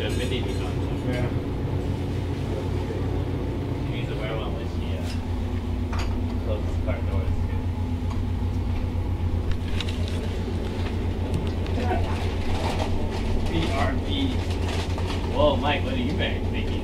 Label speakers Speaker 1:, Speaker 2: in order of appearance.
Speaker 1: 个跟弟弟搞。
Speaker 2: 对啊。
Speaker 1: She's aware one when she closes the car doors too. BRB. Whoa, Mike, what are you thinking?